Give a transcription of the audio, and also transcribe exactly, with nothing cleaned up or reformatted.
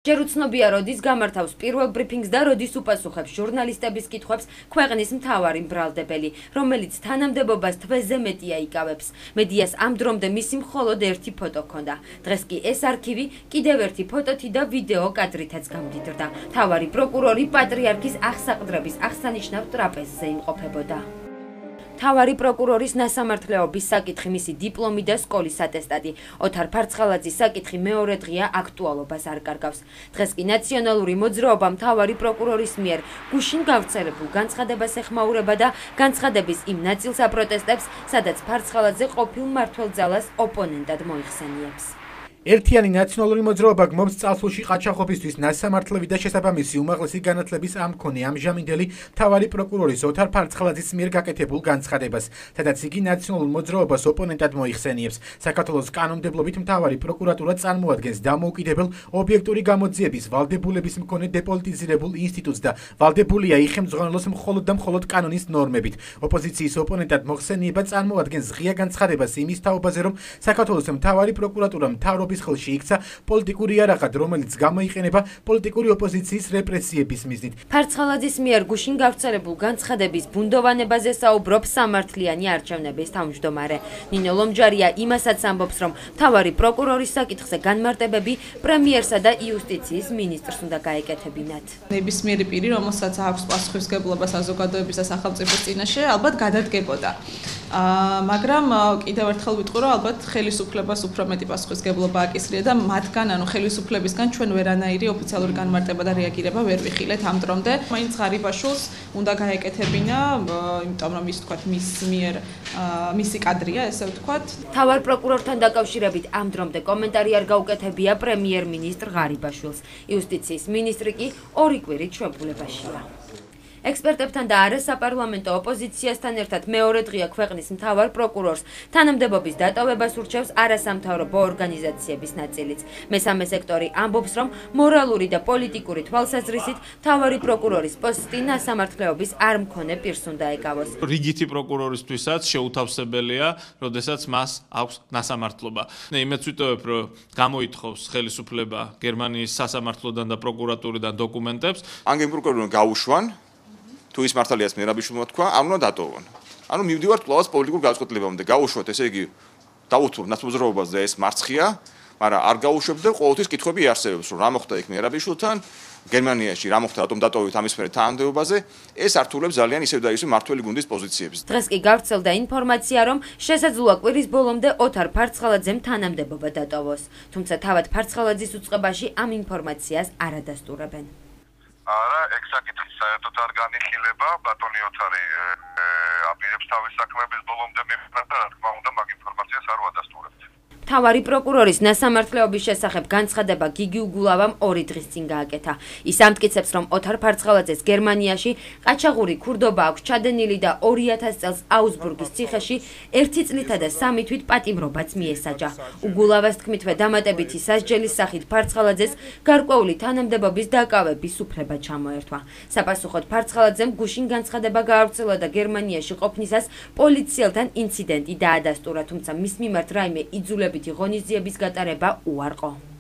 ჯერ უცნობია, როდის გამართავს პირველ ბრიფინგს და როდის უპასუხებს ჟურნალისტების კითხვებს ქვეყნის მთავარი მბრალდებელი, რომელიც თანამდებობას თვეზე მეტია იკავებს. მედიას ამ დრომდე მისი მხოლოდ ერთი ფოტო ჰქონდა. დღეს კი ეს არქივი კიდევ ერთი ფოტოთი და ვიდეო კადრითაც გამდიდრდა. მთავარი პროკურორი პატრიარქის აღსაყდრების აღსანიშნავ ტრაპეზზე იმყოფებოდა. მთავარი პროკურორის ნასამართლეობის საკითხი, მისი დიპლომი და სკოლის ატესტატი. ოთარ ფარცხალაძის საკითხი მეორე დღეა აქტუალობას არ კარგავს. დღეს კი ნაციონალური მოძრაობა მთავარი პროკურორის მიერ გუშინ გავრცელებულ განცხადებას ეხმაურება და განცხადების იმ ნაწილს აპროტესტებს, სადაც ფარცხალაძე ყოფილ მმართველ-ძალას ოპონენტად მოიხსენიებს. ერთიანი ნაციონალური მოძრაობა გმობს წალსულში ყაჩაღობისთვის ნასამართლები და შესაბამისი უმაღლესი განათლების ამ მქონე ამჟამინდელი მთავარი პროკურორის ოთარ ფარცხალაძის მიერ გაკეთებულ განცხადებას, სადაც იგი ნაციონალურ მოძრაობას ოპონენტად მოიხსენიებს. საქართველოს კანონმდებლობით მთავარი პროკურატურა წარმოადგენს დამოუკიდებელ ობიექტური გამოძიების ვალდებულების მქონე დეპოლიტიზირებულ ინსტიტუტს და ვალდებულია იხემძღვანელოს მხოლოდ და მხოლოდ კანონის ნორმებით. ოპოზიციის ოპონენტად მოხსენიება წარმოადგენს ღია განცხადებას იმის თაობაზე, რომ საქართველოს მთავარი პროკურატურა მთავრობის ხელში იქცა პოლიტიკური იარაღად, რომელიც გამოიყენება პოლიტიკური ოპოზიციის რეპრესიების მიზნით. ფარცხალაძის მიერ გუშინ გავრცელებულ განცხადების ბუნდოვანებაზე საუბრობს სამართლიანი არჩევნების თავმჯდომარე. ნინო ლომჯარია იმასაც ამბობს, რომ მთავარი პროკურორის საკითხზე განმარტებები პრემიერსა და იუსტიციის მინისტრს უნდა გაეკეთებინათ. ნებისმიერი პირი, რომელსაც აქვს პასუხისმგებლობა საზოგადოების და სახელმწიფოს წინაშე, ალბათ გადადგებოდა. მაგრამ კიდევ ერთხელ ვიტყვი, რომ ალბათ ხელისუფლებას უფრო მეტი პასუხისმგებლობა აკისრია და მათგან, ანუ ხელისუფლებისგან ჩვენ ვერანაირი ოფიციალური განმარტება და რეაგირება ვერ ვიხილეთ ამ დრომდე. მაინც ღარიბაშვილს უნდა გაეკეთებინა, იმიტომ რომ ის თქვათ მის მიერ მისი კადრია, ესე ვთქვათ. მთავარ პროკურორთან დაკავშირებით ამ დრომდე კომენტარი არ გაუკეთებია პრემიერ-მინისტრ ღარიბაშვილს. იუსტიციის მინისტრი კი ორი კვირით შეფულებაშია. ექსპერტებთან და არასაპარლამენტო ოპოზიციასთან ერთად მეორე დღეა ქვეყნის მთავარ პროკურორს თანამდებობის დატოვებას ურჩევს არასამთავრობო ორგანიზაციების ნაწილიც. მესამე სექტორი ამბობს, რომ მორალური და პოლიტიკური თვალსაზრისით მთავარი პროკურორის პოსტი ნასამართლეობის არ მქონე პირს უნდა ეკავოს. რიგითი პროკურორისთვისაც შეუთავსებელია, როდესაც მას აქვს ნასამართლობა. იმედს ვიტოვებ, რომ გამოითხოვს ხელისუფლება გერმანიის სასამართლოდან და პროკურატურიდან დოკუმენტებს. ან გენპროკურორმა გაუშვან თუ ის მართალიას მერაბიშვილმა თქვა, არ უნდა დატოვონ. ანუ მივდივართ კვლავაც პოლიტიკურ განწყობლებამდე. გაუშვოთ, ესე იგი, დაუთმობ ნაცმოძრაობას და ეს მარცხია, მაგრამ არ გაუშვებთ და ყოველთვის კითხვები იარსებებს, რომ რა მოხდა იქ მერაბიშვილთან, გერმანიაში რა მოხდა, რატომ დატოვეთ ამის მერე თანამდებობაზე, ეს ართულებს ძალიან ისევ და ისევ მართველი გუნდის პოზიციებს. დღეს კი გავრცელდა ინფორმაცია, რომ შესაძლოა კვირის ბოლომდე ოთარ ფარცხალაძემ თანამდებობა დატოვოს. თუმცა თავად ფარცხალაძის უწყებაში ამ ინფორმაციას არ ადასტურებენ. არა, ეგ საკითხი საერთოდ არ განიხილება, ბატონი ოთარი აპირებს თავის საქმეების ბოლომდე მიფრნა და რა თქმა უნდა მაგ ინფორმაციას არ ვადასტურებთ. მთავარი პროკურორის ნასამართლეობის შესახებ განცხადება გიგი უგულავამ ორი დღის წინ გააკეთა. ის ამტკიცებს, რომ ოთარ ფარცხალაძეს გერმანიაში ყაჩაღური ქურდობა აქვს ჩადენილი და ორი ათას წელს აუსბურგის ციხეში ერთი წლითა და სამი თვით პატიმრობაც მიესაჯა. უგულავას თქმითვე დამატებითი სასჯელის სახით ფარცხალაძეს გარკვეული თანამდებობის დაკავების უფლება ჩამოერთვა. საპასუხოდ ფარცხალაძემ გუშინ განცხადება გაავრცელა და გერმანიაში ყოფნისას პოლიციელთან ინციდენტი დაადასტურა, თუმცა მის მიმართ რაიმე იძულებითი ღონისძიების გატარება უარყო.